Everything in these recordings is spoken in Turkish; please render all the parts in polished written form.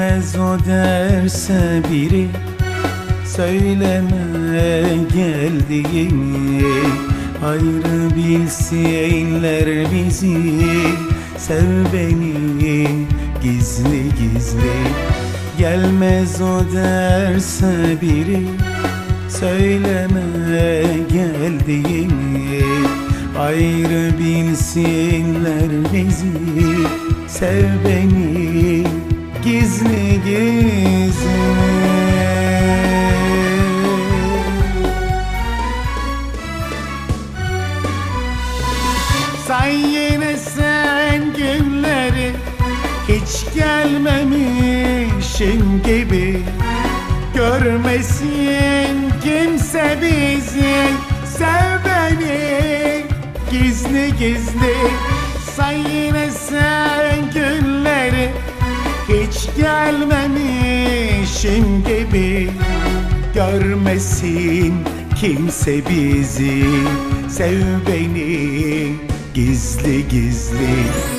Gelmez o derse biri, söyleme geldiğimi. Ayrı bilsinler bizi, sev beni gizli gizli. Gelmez o derse biri, söyleme geldiğimi. Ayrı bilsinler bizi, sev beni gizli gizli. Say yine sen günleri, hiç gelmemişim gibi. Görmesin kimse bizi, sev beni gizli gizli. Say yine sen günleri, hiç gelmemişim gibi. Görmesin kimse bizi, sev beni gizli gizli.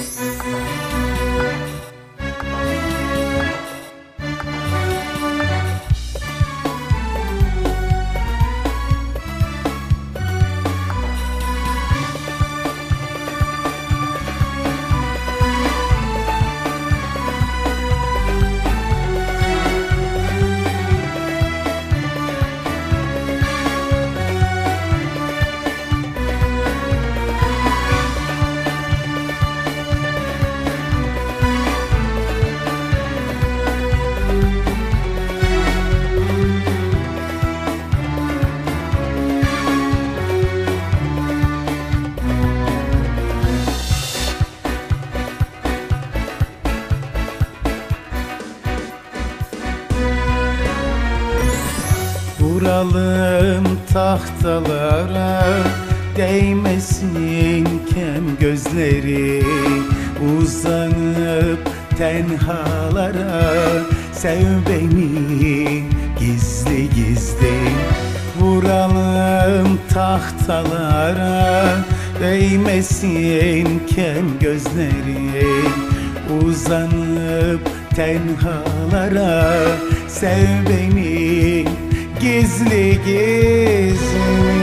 Vuralım tahtalara, değmesin kem gözleri. Uzanıp tenhalara, sev beni gizli gizli. Vuralım tahtalara, değmesin kem gözleri. Uzanıp tenhalara, sev beni gizli gizli.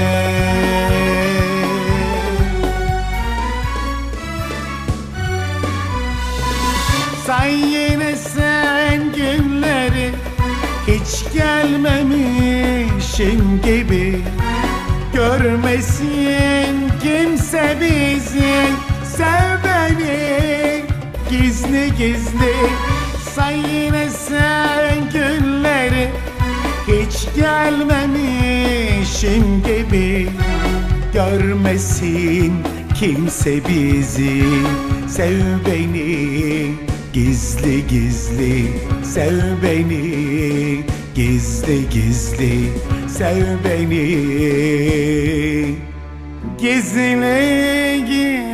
Say yine sen günleri, hiç gelmemişim gibi. Görmesin kimse bizi, sev beni gizli gizli. Say yine sen günleri, hiç gelmemişim gibi. Görmesin kimse bizi, sev beni gizli gizli. Sev beni gizli gizli. Sev beni gizli gizli.